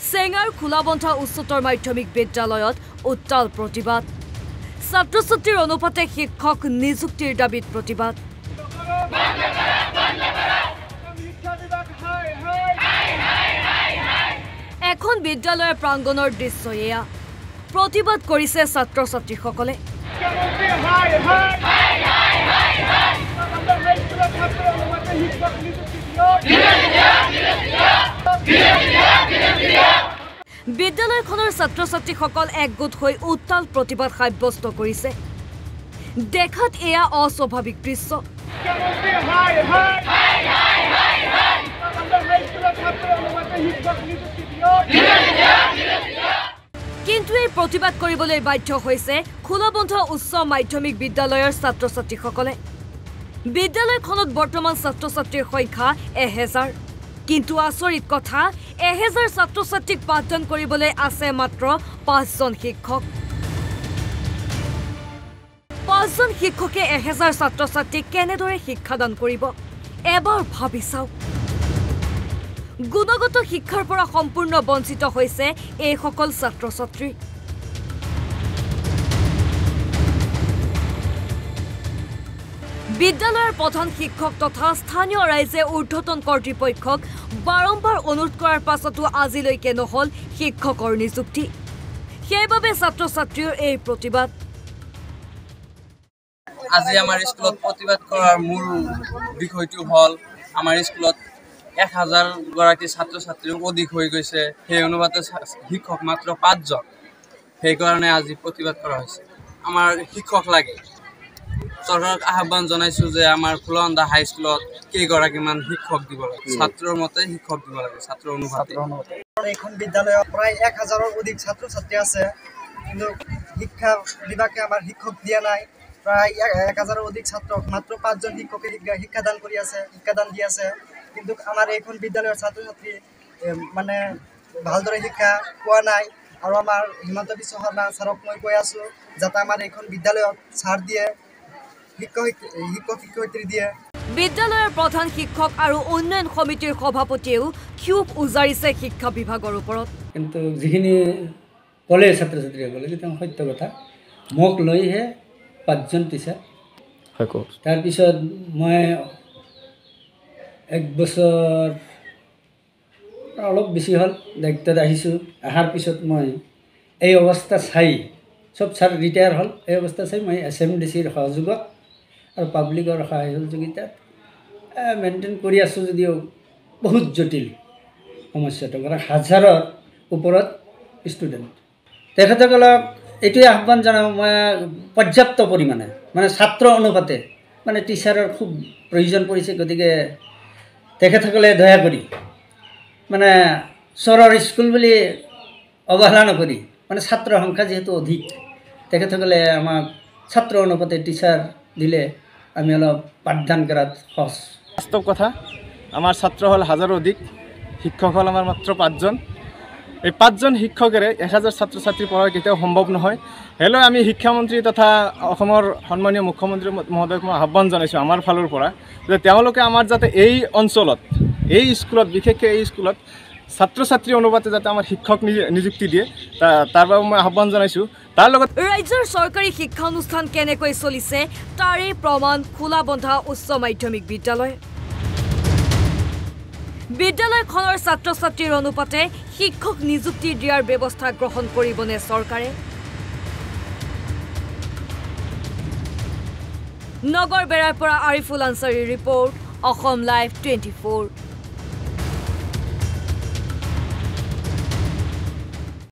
চেঙাৰ খোলাবন্ধা উচ্চতৰ মাধ্যমিক বিদ্যালয়ত উত্তাল প্ৰতিবাদ ছাত্ৰ-ছাত্ৰীৰ অনুপাতে শিক্ষক নিযুক্তিৰ দাবীত প্ৰতিবাদ এখন বিদ্যালয়ৰ প্ৰাংগণৰ দৃশ্য এয়া প্ৰতিবাদ কৰিছে ছাত্ৰ-ছাত্ৰীসকলে বিদ্যালয়খনৰ ছাত্ৰ-ছাত্ৰীসকল একগোট হৈ উত্তাল প্ৰতিবাদ সাব্যস্ত কৰিছে দেখাত এয়া অস্বাভাৱিক দৃশ্য কিন্তু এই প্ৰতিবাদ কৰিবলৈ বাধ্য হৈছে খোলাবন্ধ উচ্চ মাধ্যমিক বিদ্যালয়ৰ ছাত্ৰ-ছাত্ৰীসকলে বিদ্যালয়খনত বৰ্তমান ছাত্ৰ-ছাত্ৰীৰ সংখ্যা 1000 কিন্তু আচৰিত কথা 1000 ছাত্ৰ-ছাত্ৰীক পাঠদান কৰিবলৈ আছে মাত্ৰ 5জন শিক্ষক 5জন শিক্ষকে 1000 ছাত্ৰ-ছাত্ৰীক কেনেদৰে শিক্ষাদান কৰিব এবাৰ ভাবি চাওক গুণগত শিক্ষাৰ পৰা সম্পূৰ্ণ বঞ্চিত হৈছে এই সকল ছাত্ৰ-ছাত্ৰী বিদ্যালয়ৰ প্ৰধান শিক্ষক তথা স্থানীয় ৰাইজে ঊৰ্ধ্বতন কৰ্তৃপক্ষক বাৰম্বাৰ অনুৰোধ কৰাৰ পাছতো আজিলৈকে নহল শিক্ষকৰ নিযুক্তি সেইবাবে ছাত্ৰ-ছাত্ৰীৰ এই প্ৰতিবাদ আজি আমাৰ স্কুলত প্ৰতিবাদ কৰাৰ মূল বিষয়টো হল আমাৰ স্কুলত 1000 গৰাকী ছাত্ৰ-ছাত্ৰী অধিক হৈ গৈছে সেই অনুপাতে শিক্ষক মাত্ৰ 5জন সেই কাৰণে আজি প্ৰতিবাদ কৰা হৈছে আমাৰ শিক্ষক লাগে চৰকাৰক আহ্বান জনাইছো যে আমাৰ খোলাবন্ধা হাই স্কুলত কেইগৰাকীমান শিক্ষক দিব লাগে ছাত্ৰৰ মতে শিক্ষক দিব লাগে ছাত্ৰ অনুপাতে এখন বিদ্যালয়ত প্ৰায় 1000ৰ অধিক ছাত্ৰ-ছাত্ৰী আছে কিন্তু শিক্ষা বিভাগে আমাৰ শিক্ষক দিয়া নাই প্ৰায় 1000ৰ অধিক ছাত্ৰক মাত্ৰ 5জন শিক্ষকে শিক্ষাদান কৰি আছে শিক্ষাদান দি আছে কিন্তু আমাৰ এইখন বিদ্যালয়ৰ ছাত্ৰ-ছাত্ৰী মানে ভালদৰে শিক্ষা পোৱা নাই আৰু আমাৰ হিমন্ত বিশ্ব শৰ্মা ছাৰক মই কৈ আছো যাতে আমাৰ এইখন বিদ্যালয়ত ছাৰ দিয়ে শিক্ষক-শিক্ষয়িত্ৰী দিয়ে বিদ্যালয়ৰ প্ৰধান শিক্ষক আৰু উন্নয়ন সমিতিৰ সভাপতিয়েও ক্ষোভ উজাৰিছে শিক্ষা বিভাগৰ ওপৰত কিন্তু যিখিনি কলে ছাত্ৰ-ছাত্ৰীসকলে কিন্তু সত্য কথা মোক লৈহে 5জন টিচাৰ তাৰপিছত মই 1 বছৰ অলপ বেছি হ'ল দায়িত্বত আহিছোঁ অহাৰ পিছত মই এই অৱস্থা চাই সব ছাৰ ৰিটায়াৰ হ'ল এই অৱস্থা চাই মই এছএমডিচিৰ সহযোগত আৰু পাব্লিকৰ সহযোগিতাত মেইনটেইন কৰি আছোঁ যদিও বহুত জটিল সমস্যাটো কাৰণ 1000ৰ ওপৰত ষ্টুডেণ্ট তেখেতসকলক এইটোৱে আহ্বান জনাওঁ মই পৰ্যাপ্ত পৰিমাণে মানে ছাত্ৰ অনুপাতে মানে টিচাৰৰ খুব প্ৰয়োজন পৰিছে গতিকে তেখেতসকলে দয়া কৰি মানে চৰৰ স্কুল বুলি অৱহেলা নকৰি মানে ছাত্ৰৰ সংখ্যা যেহেতু অধিক তেখেতসকলে আমাক ছাত্ৰ অনুপাতে টিচাৰ দিলে আমি অলপ পাঠদান কৰাত সহজ বাস্তৱ কথা আমাৰ ছাত্ৰ হ'ল 1000 অধিক শিক্ষক হ'ল আমাৰ মাত্ৰ 5জন এই 5জন শিক্ষকেৰে 1000 ছাত্ৰ-ছাত্ৰী পঢ়াই কেতিয়াও সম্ভৱ নহয় হেলৈ আমি শিক্ষামন্ত্ৰী তথা অসমৰ সন্মানীয় মুখ্যমন্ত্ৰী মহোদয়ক মই আহ্বান জনাইছোঁ আমাৰ ফালৰ পৰা যে তেওঁলোকে আমাৰ যাতে এই অঞ্চলত এই স্কুলত বিশেষকৈ এই স্কুলত ছাত্ৰ-ছাত্ৰী অনুপাতে যাতে আমাৰ শিক্ষক নিযুক্তি দিয়ে তাৰ বাবে মই আহ্বান জনাইছোঁ তাৰ লগত ৰাজ্যৰ চৰকাৰী শিক্ষা অনুষ্ঠান কেনেকৈ চলিছে তাৰে প্ৰমাণ খোলাবন্ধা উচ্চ মাধ্যমিক বিদ্যালয় বিদ্যালয়খনৰ ছাত্ৰ-ছাত্ৰীৰ অনুপাতে শিক্ষক নিযুক্তি দিয়াৰ ব্যৱস্থা গ্ৰহণ কৰিবনে চৰকাৰে নগৰ বেৰাৰ পৰা আৰিফুল আনসাৰীৰ ৰিপৰ্ট অসম লাইভ 24